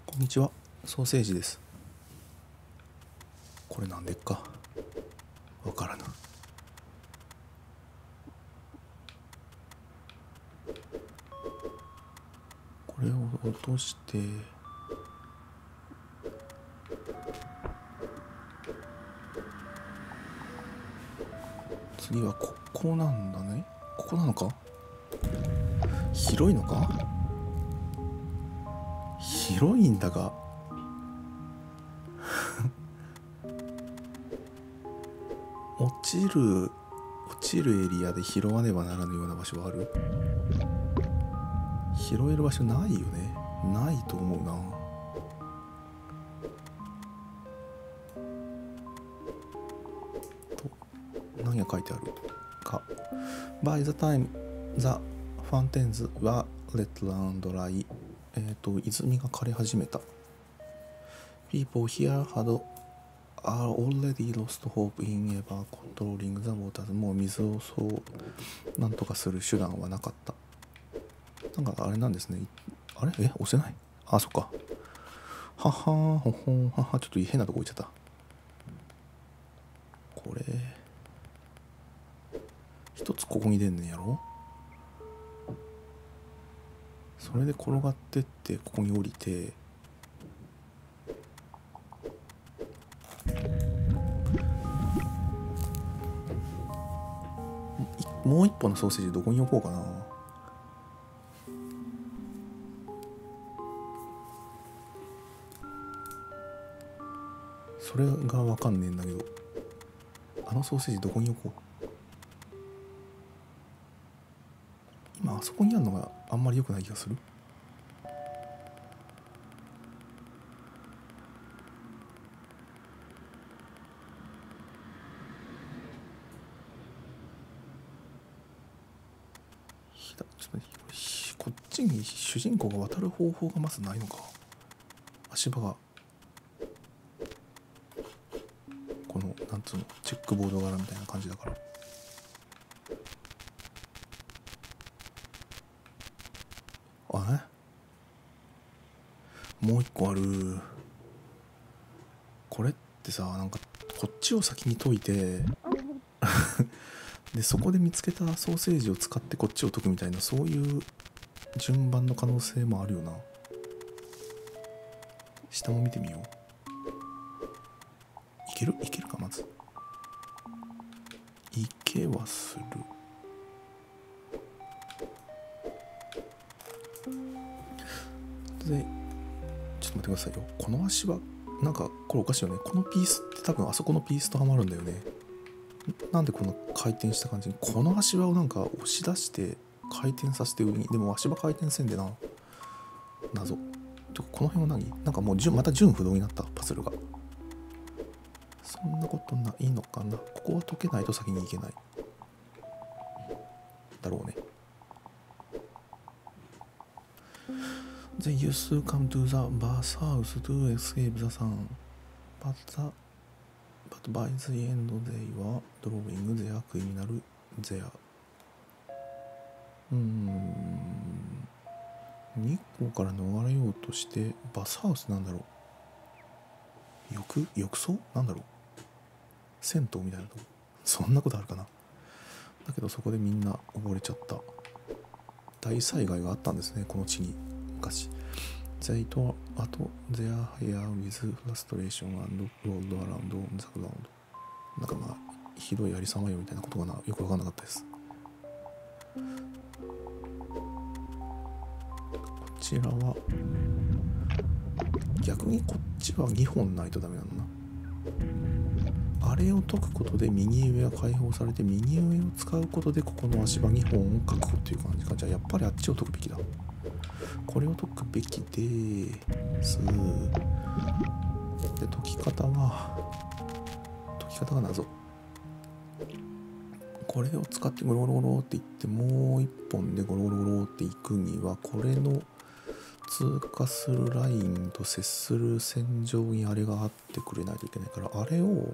こんにちは、ソーセージです。これなんでっかわからぬ。これを落として、次はここなんだね。ここなのか。広いのか。広いんだが落ちるエリアで拾わねばならぬような場所はある。拾える場所ないよね。ないと思うな。何が書いてあるか。 By the time the fountains were let run dry、泉が枯れ始めた。 People here had already lost hope in ever controlling the waters。 もう水をそうなんとかする手段はなかった。なんかあれなんですね。あれ押せない。あ、そっか。ははーほほんはは。ちょっと変なとこ置いちゃった。これ一つここに出んねんやろ。それで転がってってここに降りて、もう一本のソーセージどこに置こうかな。それが分かんねえんだけど、あのソーセージどこに置こう。今あそこにあるのがあんまり良くない気がする。ちょっと待って、こっちに主人公が渡る方法がまずないのか。足場がこのなんつうのチェックボード柄みたいな感じだから。もう一個ある。これってさ、なんかこっちを先に解いてでそこで見つけたソーセージを使ってこっちを解くみたいな、そういう順番の可能性もあるよな。下も見てみよう。いけるか。まずいけはする。でちょっと待ってくださいよ。この足はなんかこれおかしいよね。このピースって多分あそこのピースとはまるんだよね。なんでこの回転した感じにこの足場をなんか押し出して回転させて上に。でも足場回転せんでな。謎。この辺は何。なんかもうまた順不動になったパズルが。そんなことないのかな。ここは解けないと先に行けないだろうね。They used to come to the bathhouse to escape the sun, but by the end they were drawing their criminal there。 日光から逃れようとしてバスハウスなんだろう。浴槽なんだろう。銭湯みたいなとこ。そんなことあるかな。だけどそこでみんな溺れちゃった。大災害があったんですね、この地に昔。They tore at their hair with frustration and rolled around on the ground。 なんかまあひどいありさまよみたいなことがよく分かんなかったです。こちらは逆にこっちは2本ないとダメなんだな。あれを解くことで右上が解放されて、右上を使うことでここの足場2本を確保っていう感じか。じゃあやっぱりあっちを解くべきだ。これを解くべきです。で解き方が謎。これを使ってゴロゴロゴロっていって、もう一本でゴロゴロゴロっていくには、これの通過するラインと接する線上にあれがあってくれないといけないから、あれを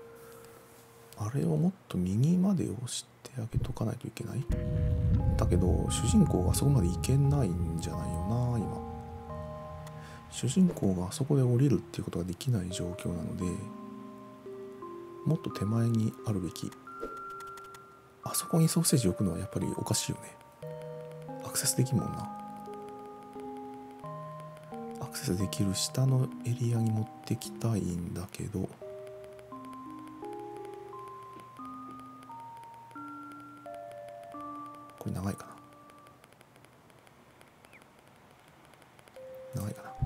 もっと右まで押してあげとかないといけない。だけど主人公がそこまでいけないんじゃないよな今。 主人公があそこで降りるっていうことができない状況なので、もっと手前にあるべき。あそこにソーセージ置くのはやっぱりおかしいよね。アクセスできるもんな。アクセスできる下のエリアに持ってきたいんだけど、これ長いかな。長いかな。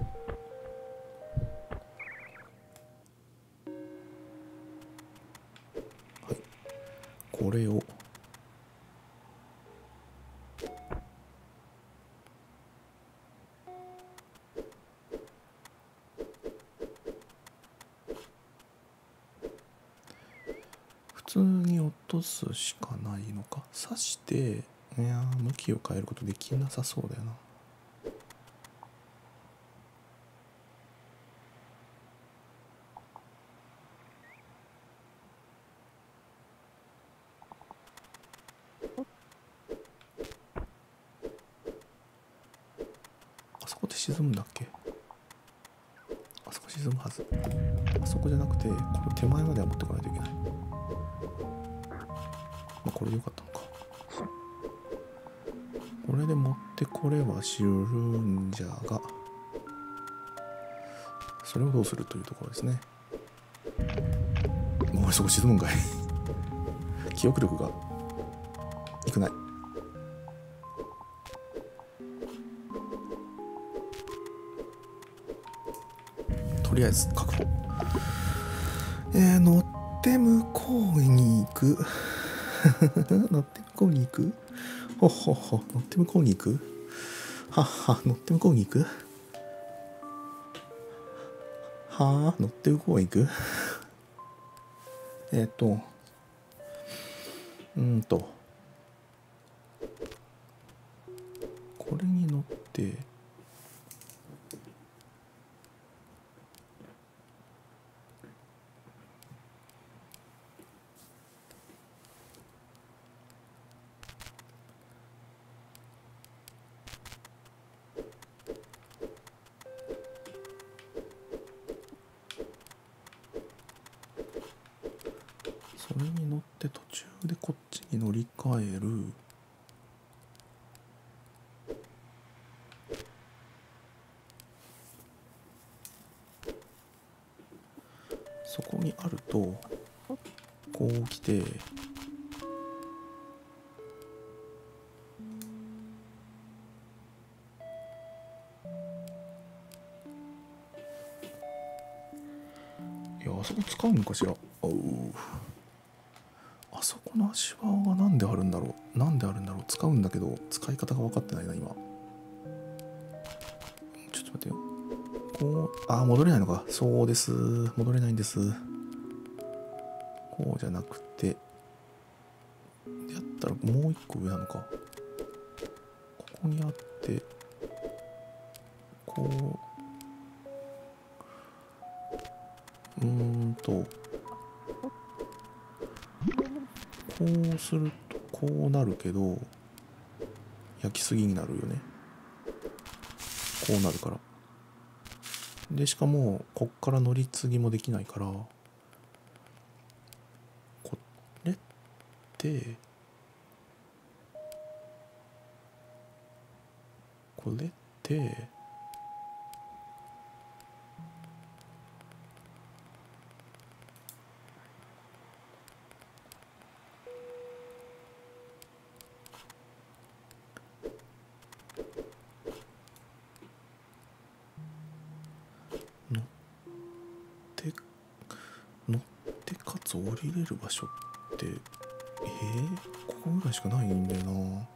はい、これを普通に落とすしかないのか。刺して、いや向きを変えることできなさそうだよな。あそこで沈むんだっけ。あそこ沈むはず。あそこじゃなくて、これ手前までは持ってこないといけない。まあ、これでよかったのか。これで持ってこれはしるんじゃが、それをどうするというところですね。もうそこ沈むんかい記憶力がいくない。とりあえず確保。乗って向こうに行く乗って向こうに行く。ほっほっほ、乗って向こうに行く。はっは、乗って向こうに行く。はあ、乗って向こうに行くこれに乗って、それに乗って途中でこっちに乗り換える。そこにあるとこう来て、いや、あそこ使うのかしら。あそこの足場がなんであるんだろう。使うんだけど使い方が分かってないな今。ちょっと待ってよ。こう、戻れないのか。そうです、戻れないんです。こうじゃなくて、やったらもう一個上なのか。ここにあって、こうするとこうなるけど、焼きすぎになるよね。こうなるから。でしかもこっから乗り継ぎもできないから、これって乗ってかつ降りれる場所って、ここぐらいしかないんだよな。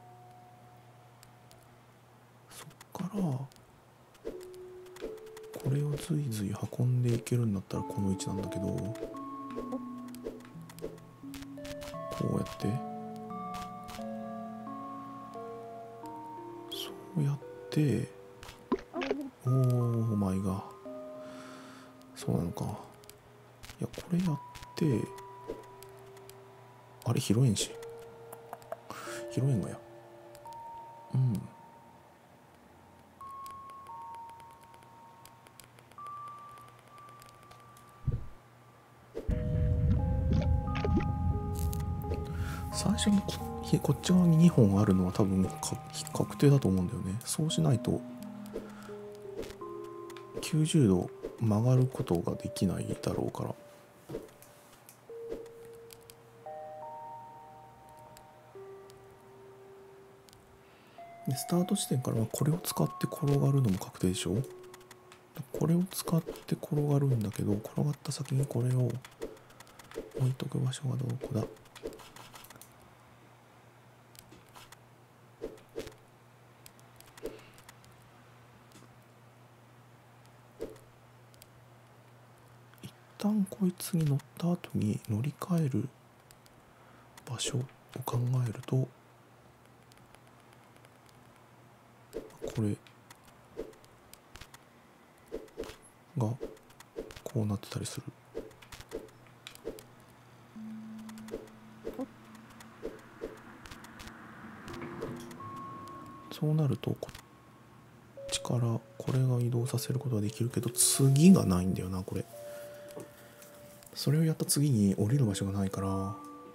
そっからこれをずいずい運んでいけるんだったらこの位置なんだけど、こうやってそうやって、おーマイガー、そうなのか。いや、これやって、あれ拾えんし、拾えんのや。 最初のこっち側に2本あるのは多分確定だと思うんだよね。そうしないと90度曲がることができないだろうから。でスタート地点からはこれを使って転がるのも確定でしょ。これを使って転がるんだけど、転がった先にこれを置いとく場所はどこだ。一旦こいつに乗った後に乗り換える場所を考えると、これがこうなってたりする。そうなるとこっちからこれが移動させることができるけど、次がないんだよなこれ。それをやった次に降りる場所がないから、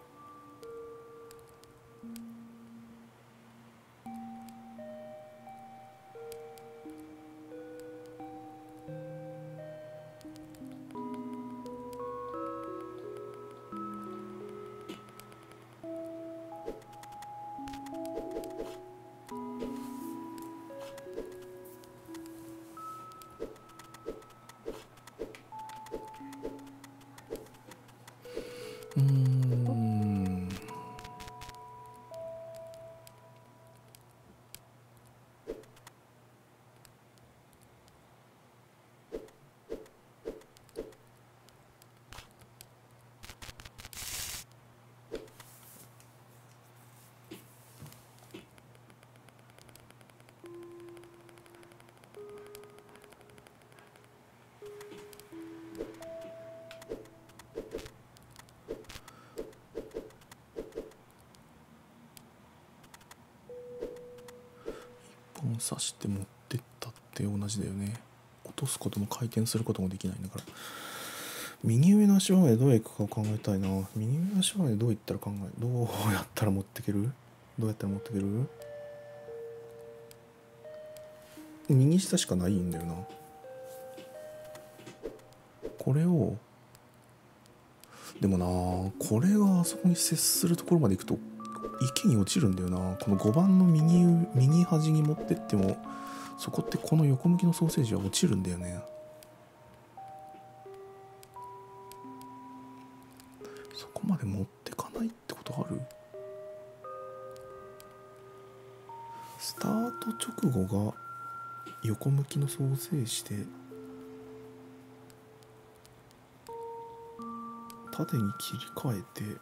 刺して持ってったって同じだよね。落とすことも回転することもできないんだから。右上の足場までどう行くかを考えたいな。右上の足場までどうやったらどうやったら持ってける。右下しかないんだよな。これをでもな、これがあそこに接するところまで行くと池に落ちるんだよな。この5番の右端に持ってっても、そこってこの横向きのソーセージは落ちるんだよね。そこまで持ってかないってことある？スタート直後が横向きのソーセージで、縦に切り替えて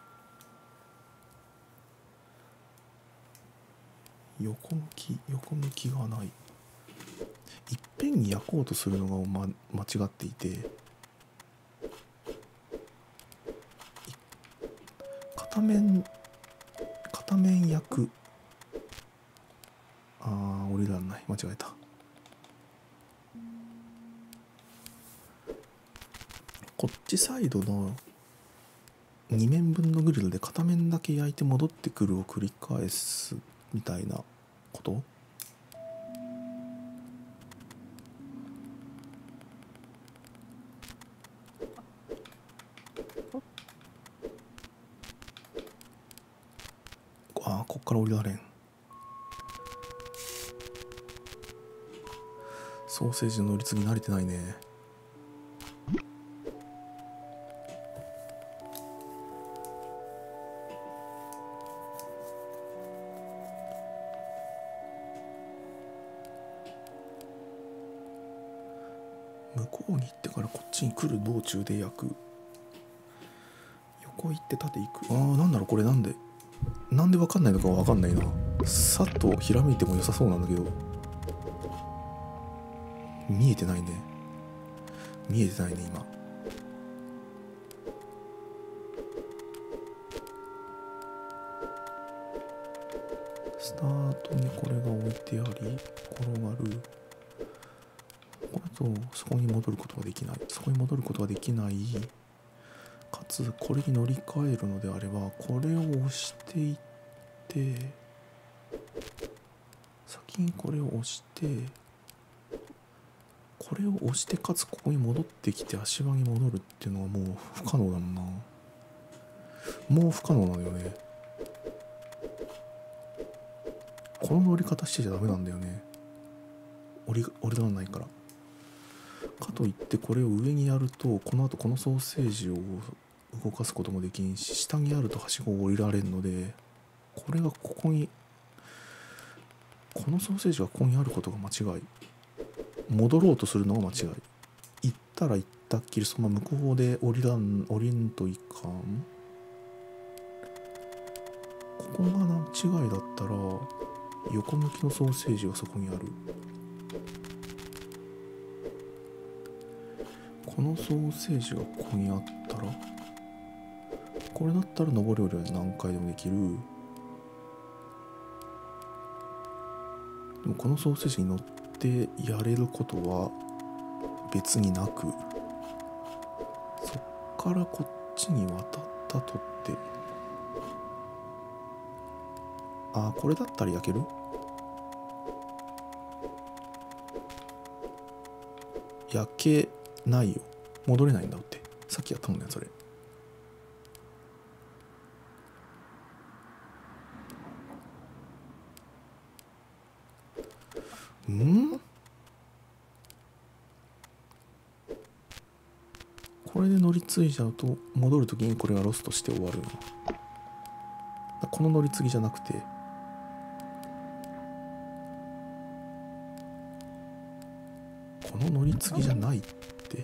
横向きがない。いっぺんに焼こうとするのが間違っていて、片面焼く。降りらんない。間違えた。こっちサイドの2面分のグリルで片面だけ焼いて戻ってくるを繰り返すみたいなこと。こっから降りられん。ソーセージの乗り継ぎ慣れてないね。向こうに行ってからこっちに来る道中で焼く。横行って縦行く。なんだろうこれ。なんで分かんないのか分かんないな。さっとひらめいても良さそうなんだけど、見えてないね今。スタートにこれが置いてあり、転がる。これとそこに戻ることができない。かつこれに乗り換えるのであれば、これを押していって、先にこれを押して、これを押してかつここに戻ってきて足場に戻るっていうのはもう不可能だもんな。もう不可能なのよね。この乗り方してちゃダメなんだよね。折りがないから。かといってこれを上にやると、この後このソーセージを動かすこともできんし、下にあるとはしごを降りられるので、これがここに、このソーセージがここにあることが間違い、戻ろうとするのが間違い。行ったら行ったっきりその向こうで降りんといかん。ここが間違いだったら横向きのソーセージがそこにある。このソーセージがここにあったら、これだったら上り下りは何回でもできる。でもこのソーセージに乗ってやれることは別になく、そっからこっちに渡ったとって、あ、これだったら焼ける？焼けないよ。戻れないんだって。さっきやったもんね、それ。これで乗り継いじゃうと、戻るときにこれがロストして終わる。この乗り継ぎじゃなくて、この乗り継ぎじゃないって、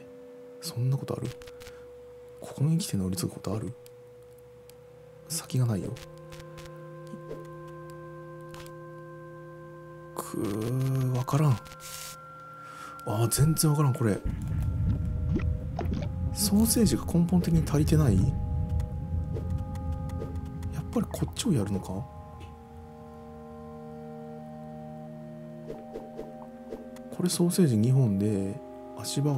そんなことある？ここに来て乗り継ぐことある？先がないよ。わからん。全然わからん。これソーセージが根本的に足りてない？やっぱりこっちをやるのか？これソーセージ2本で足場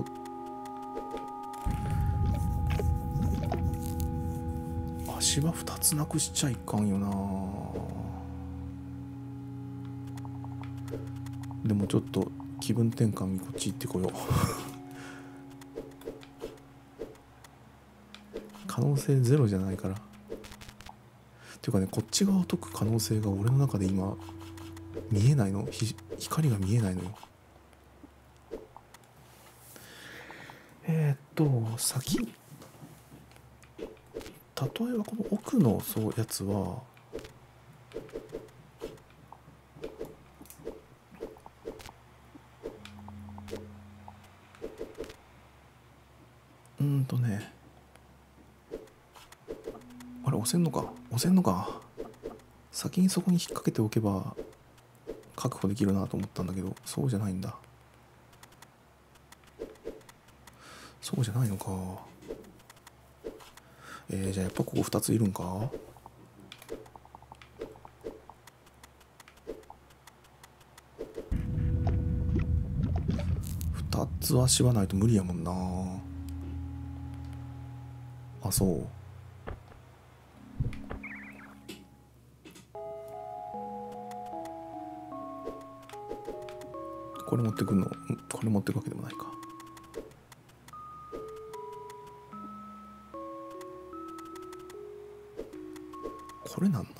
2つなくしちゃいかんよな。でもちょっと気分転換にこっち行ってこよう。可能性ゼロじゃないから。っていうかね、こっち側を解く可能性が俺の中で今見えないの。光が見えないのよ。先、例えばこの奥のやつはあれ押せんのか。先にそこに引っ掛けておけば確保できるなと思ったんだけど、そうじゃないんだ。そうじゃないのか。じゃあやっぱここ2ついるんか。2つはしばないと無理やもんな。あ、そう。これ持ってくんの？これ持ってくわけでもないか。これなんだ。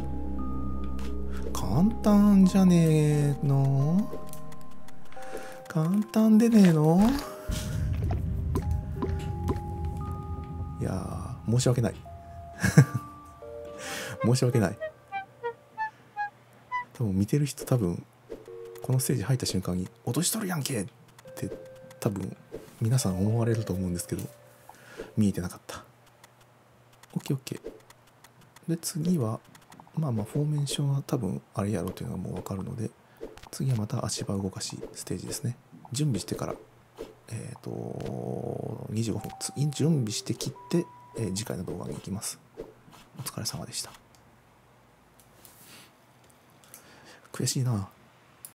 簡単じゃねえの？簡単でねえの？いやー、申し訳ない申し訳ない。多分見てる人、多分このステージ入った瞬間に落としとるやんけって多分皆さん思われると思うんですけど、見えてなかった。 OKOK。 で次はフォーメーションは多分あれやろうというのがもう分かるので、次はまた足場動かしステージですね。準備してから 25分次準備して切って、次回の動画に行きます。お疲れ様でした。悔しいな。